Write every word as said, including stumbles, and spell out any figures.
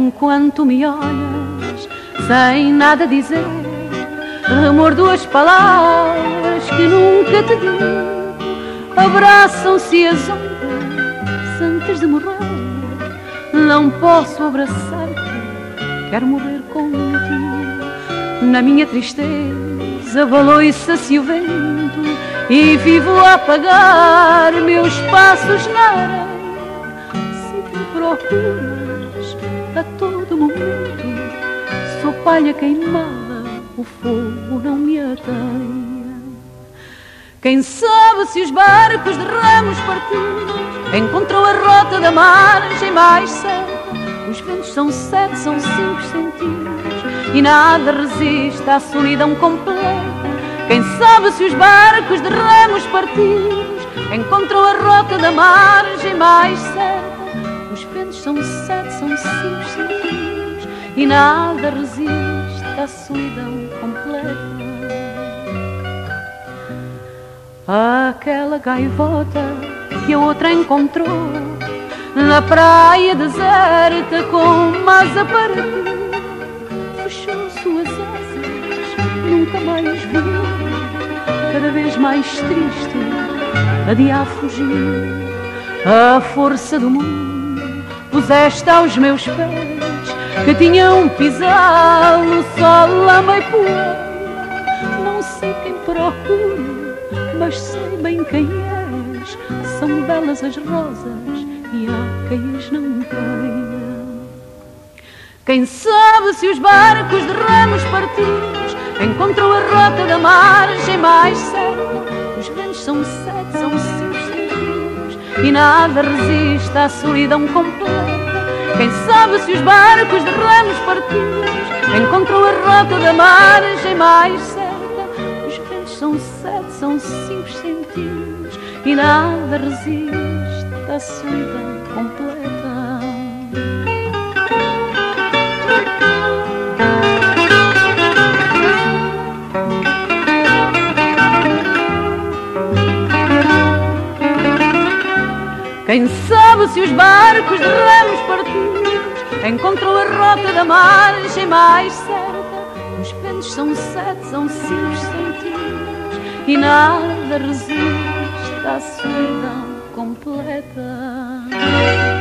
enquanto me olhas, sem nada dizer, remordo as palavras que nunca te digo. Abraçam-se as ondas antes de morrer. Não posso abraçar-te, quero morrer contigo. Na minha tristeza valoi-se-se o vento e vivo a apagar meus passos na areia. Se me procuras a todo momento, sou palha queimada, o fogo não me ateia. Quem sabe se os barcos de ramos partidos encontram a rota da margem mais certa. Os ventos são sete, são cinco centímetros e nada resiste à solidão completa. Quem sabe se os barcos de ramos partidos encontram a rota da margem mais certa. Os ventos são sete, são cinco centímetros e nada resiste à solidão completa. Aquela gaivota que a outra encontrou na praia deserta com asa para ti, fechou suas asas, nunca mais viu. Cada vez mais triste, adia a fugir. A força do mundo puseste aos meus pés, que tinham pisado no sol, lama e poeira. Não sei quem procuro, mas sei bem quem és. São belas as rosas e há quem as não queira. Quem sabe se os barcos de ramos partidos encontram a rota da margem mais certa. Os ventos são sete, são cinco centímetros e nada resiste à solidão completa. Quem sabe se os barcos de ramos partidos encontram a rota da margem mais certa. Os ventos são sete, são cinco centímetros e nada resiste à solidão completa. Quem sabe se os barcos de ramos partidos encontram a rota da margem mais certa. Os ventos são sete, são cinco centímetros e nada resiste à solidão completa.